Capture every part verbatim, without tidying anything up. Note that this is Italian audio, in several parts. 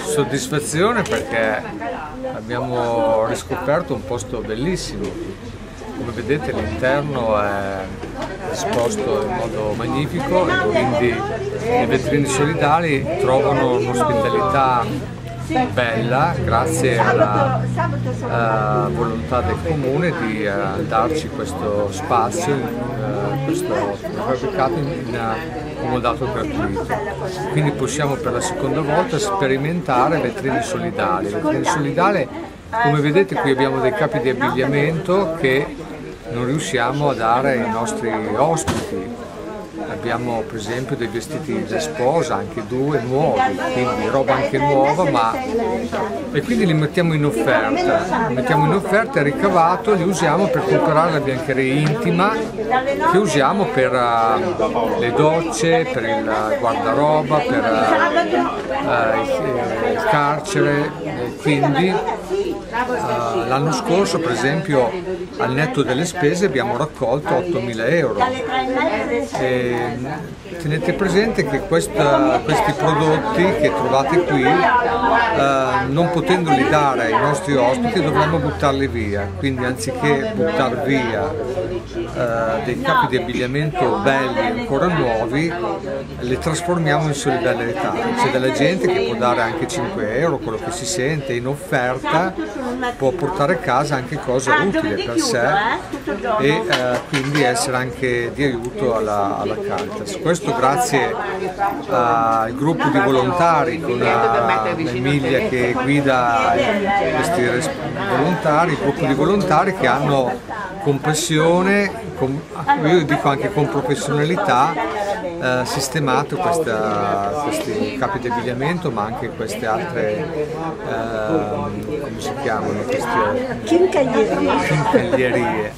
Soddisfazione perché abbiamo riscoperto un posto bellissimo. Come vedete l'interno è esposto in modo magnifico e quindi le vetrine solidali trovano un'ospitalità bella grazie alla uh, volontà del comune di uh, darci questo spazio, uh, questo fabbricato in, in comodato gratuito. Quindi possiamo per la seconda volta sperimentare vetrine solidali. Vetrine solidali, come vedete qui abbiamo dei capi di abbigliamento che non riusciamo a dare ai nostri ospiti. Abbiamo per esempio dei vestiti da sposa, anche due nuovi, quindi roba anche nuova, ma e quindi li mettiamo in offerta, li mettiamo in offerta e ricavato li usiamo per comprare la biancheria intima che usiamo per uh, le docce, per il guardaroba, per uh, uh, il, il carcere, e quindi uh, l'anno scorso per esempio al netto delle spese abbiamo raccolto ottomila euro. E tenete presente che questa, questi prodotti che trovate qui, eh, non potendoli dare ai nostri ospiti, dovremmo buttarli via. Quindi anziché buttare via eh, dei capi di abbigliamento belli e ancora nuovi, li trasformiamo in solidarietà. C'è della gente che può dare anche cinque euro, quello che si sente, in offerta può portare a casa anche cose utili per sé e eh, quindi essere anche di aiuto alla, alla Caritas. Questo grazie al gruppo di volontari con Emilia che guida questi volontari, il gruppo di volontari che hanno con passione, con, io dico anche con professionalità, eh, sistemato questa, questi capi di abbigliamento, ma anche queste altre, eh, come si chiamano? Queste chincaglierie.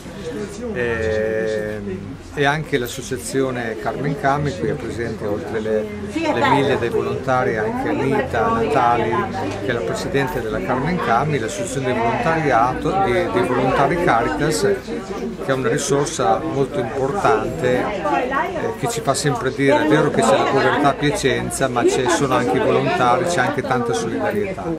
E, e anche l'associazione Carmen Cami, qui è presente oltre le, le mille dei volontari anche Anita Natali che è la presidente della Carmen Cami, l'associazione di volontariato di, dei volontari Caritas, che è una risorsa molto importante eh, che ci fa sempre dire: è vero che c'è la povertà a Piacenza, ma ci sono anche i volontari, c'è anche tanta solidarietà.